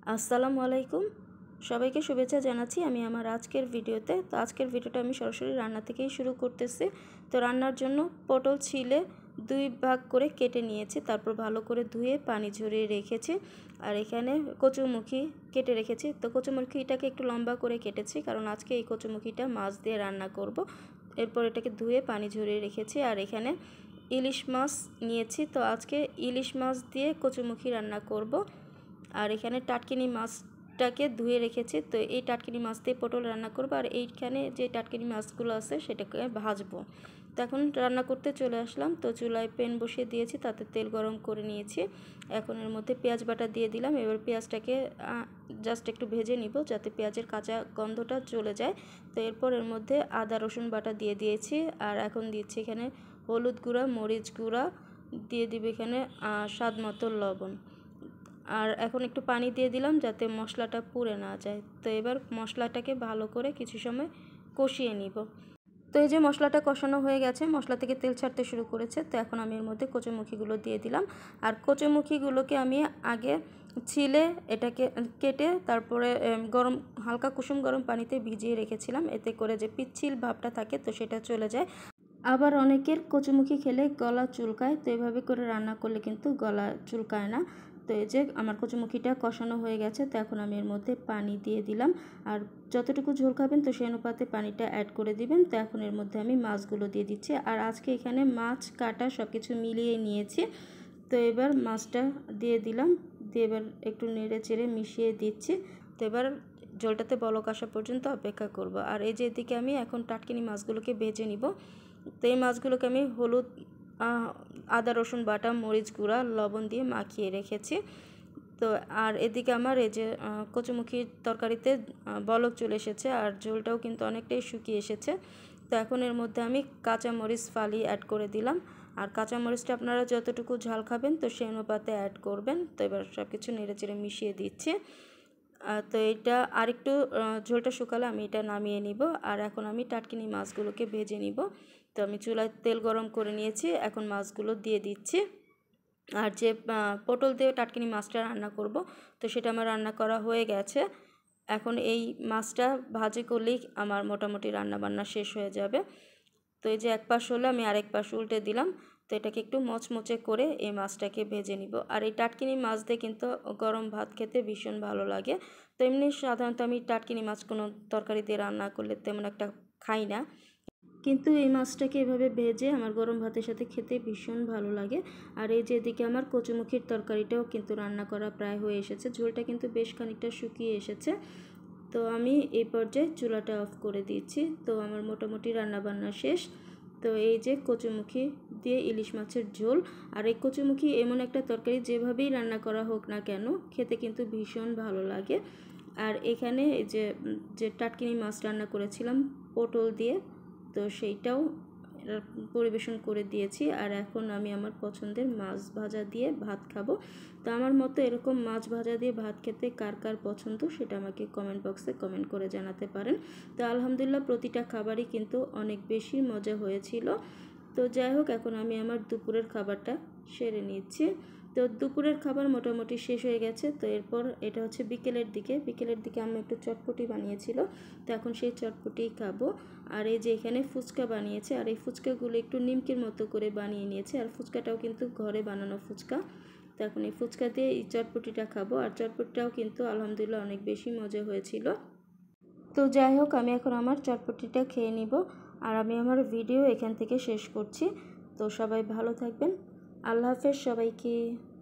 আসসালামু আলাইকুম, সবাইকে শুভেচ্ছা জানাচ্ছি আমি আমার আজকের ভিডিওতে। তো আজকের ভিডিওটা আমি সরাসরি রান্না থেকেই শুরু করতেছি। তো রান্নার জন্য পটল ছিলে 2 ভাগ করে কেটে নিয়েছি, তারপর ভালো করে ধুয়ে পানি ঝরিয়ে রেখেছি। আর এখানে কচুরমুখী কেটে রেখেছি। তো কচুরমুখীটাকে একটু লম্বা করে কেটেছি, কারণ আজকে এই কচুরমুখীটা মাছ দিয়ে রান্না করব। এরপর এটাকে ধুয়ে পানি ঝরিয়ে রেখেছি। আর এখানে ইলিশ মাছ নিয়েছি, তো আজকে ইলিশ মাছ দিয়ে কচুরমুখী রান্না করব। আর এখানে টাটকিনি মাছটাকে ধুয়ে রেখেছি, তো এই টাটকিনি মাছ দিয়ে পটল রান্না করব। আর এইখানে যে টাটকিনি মাছগুলো আছে সেটাকে ভাজবো। তো এখন রান্না করতে চলে আসলাম। তো চুলায় প্যান বসিয়ে দিয়েছি, তাতে তেল গরম করে নিয়েছি। এখন এর মধ্যে পেঁয়াজ বাটা দিয়ে দিলাম। এবার পেঁয়াজটাকে জাস্ট একটু ভেজে নিব, যাতে পেঁয়াজের কাঁচা গন্ধটা চলে যায়। তো এরপর এর মধ্যে আদা রসুন বাটা দিয়ে দিয়েছি। আর এখন দিচ্ছি এখানে হলুদ গুঁড়া, মরিচ গুঁড়া, দিয়ে দিব এখানে স্বাদ মতো লবণ। আর এখন একটু পানি দিয়ে দিলাম, যাতে মশলাটা পুড়ে না যায়। তো এবার মশলাটাকে ভালো করে কিছু সময় কষিয়ে নিব। তো এই যে মশলাটা কষানো হয়ে গেছে, মশলা থেকে তেল ছাড়তে শুরু করেছে। তো এখন আমি এর মধ্যে কচুরমুখীগুলো দিয়ে দিলাম। আর কচুরমুখীগুলোকে আমি আগে ছিলে এটাকে কেটে তারপরে হালকা কুসুম গরম পানিতে ভিজিয়ে রেখেছিলাম, এতে করে যে পিচ্ছিল ভাবটা থাকে তো সেটা চলে যায়। আবার অনেকের কচুরমুখী খেলে গলা চুলকায়, তো এভাবে করে রান্না করলে কিন্তু গলা চুলকায় না। তো এই যে আমার কচুরমুখীটা কষানো হয়ে গেছে, তো এখন আমি এর মধ্যে পানি দিয়ে দিলাম। আর যতটুকু ঝোল খাবেন তো সেই অনুপাতে পানিটা অ্যাড করে দিবেন। তো এখন এর মধ্যে আমি মাছগুলো দিয়ে দিচ্ছি। আর আজকে এখানে মাছ কাটা সব কিছু মিলিয়ে নিয়েছি। তো এবার মাছটা দিয়ে দিলাম, দিয়ে এবার একটু নেড়ে চেড়ে মিশিয়ে দিচ্ছি। তো এবার ঝোলটাতে বলক আসা পর্যন্ত অপেক্ষা করব। আর এই যে এদিকে আমি এখন টাটকিনি মাছগুলোকে ভেজে নিব। তো এই মাছগুলোকে আমি হলুদ, আদা রসুন বাটা, মরিচ গুঁড়া, লবণ দিয়ে মাখিয়ে রেখেছি। তো আর এদিকে আমার এই যে কচুরমুখীর তরকারিতে বলক চলে এসেছে, আর ঝোলটাও কিন্তু অনেকটাই শুকিয়ে এসেছে। তো এখন এর মধ্যে আমি কাঁচামরিচ ফালি অ্যাড করে দিলাম। আর কাঁচামরিচটা আপনারা যতটুকু ঝাল খাবেন তো সেই অনুপাতে অ্যাড করবেন। তো এবার সব কিছু নেড়ে চেড়ে মিশিয়ে দিচ্ছি। তো এটা আরেকটু ঝোলটা শুকালে আমি এটা নামিয়ে নিব। আর এখন আমি টাটকিনি মাছগুলোকে ভেজে নিব। তো আমি চুলায় তেল গরম করে নিয়েছি, এখন মাছগুলো দিয়ে দিচ্ছি। আর যে পটল দিয়ে টাটকিনি মাছটা রান্না করব, তো সেটা আমার রান্না করা হয়ে গেছে। এখন এই মাছটা ভাজি করলেই আমার মোটামুটি রান্নাবান্না শেষ হয়ে যাবে। তো এই যে এক পাশ হলে আমি আরেক পাশ উল্টে দিলাম। তো এটাকে একটু মচমচে করে এই মাছটাকে ভেজে নিব। আর এই টাটকিনি মাছ দিয়ে কিন্তু গরম ভাত খেতে ভীষণ ভালো লাগে। তো এমনি সাধারণত আমি টাটকিনি মাছ কোনো তরকারি দিয়ে রান্না করলে তেমন একটা খাই না, কিন্তু এই মাছটাকে এভাবে ভেজে আমার গরম ভাতের সাথে খেতে ভীষণ ভালো লাগে। আর এই যে এদিকে আমার কচুরমুখীর তরকারিটাও কিন্তু রান্না করা প্রায় হয়ে এসেছে, ঝোলটা কিন্তু বেশ খানিকটা শুকিয়ে এসেছে। তো আমি এই পর্যায়ে চুলাটা অফ করে দিচ্ছি। তো আমার মোটামুটি রান্নাবান্না শেষ। তো এই যে কচুরমুখী দিয়ে ইলিশ মাছের ঝোল। আর এই কচুরমুখী এমন একটা তরকারি যেভাবেই রান্না করা হোক না কেন খেতে কিন্তু ভীষণ ভালো লাগে। আর এখানে এই যে টাটকিনি মাছ রান্না করেছিলাম পটল দিয়ে, তো সেইটাও পরিবেশন করে দিয়েছি। আর এখন আমি আমার পছন্দের মাছ ভাজা দিয়ে ভাত খাবো। তো আমার মতো এরকম মাছ ভাজা দিয়ে ভাত খেতে কার কার পছন্দ সেটা আমাকে কমেন্ট বক্সে কমেন্ট করে জানাতে পারেন। তো আলহামদুলিল্লাহ প্রতিটা খাবারই কিন্তু অনেক বেশি মজা হয়েছিল। তো যাই হোক, এখন আমি আমার দুপুরের খাবারটা সেরে নিচ্ছি। তো দুপুরের খাবার মোটামুটি শেষ হয়ে গেছে। তো এরপর এটা হচ্ছে বিকেলের দিকে আমি একটু চটপটি বানিয়েছিল, তো এখন সেই চটপটিই খাবো। আর এই যে এখানে ফুচকা বানিয়েছে, আর এই ফুচকাগুলো একটু নিমকির মতো করে বানিয়ে নিয়েছে। আর ফুচকাটাও কিন্তু ঘরে বানানো ফুচকা। তো এখন এই ফুচকা দিয়ে এই চটপটিটা খাবো। আর চটপটিটাও কিন্তু আলহামদুলিল্লাহ অনেক বেশি মজা হয়েছিল। তো যাই হোক, আমি এখন আমার চটপটিটা খেয়ে নিব। আর আমি আমার ভিডিও এখান থেকে শেষ করছি। তো সবাই ভালো থাকবেন। আল্লাহ হাফেজ সবাইকে।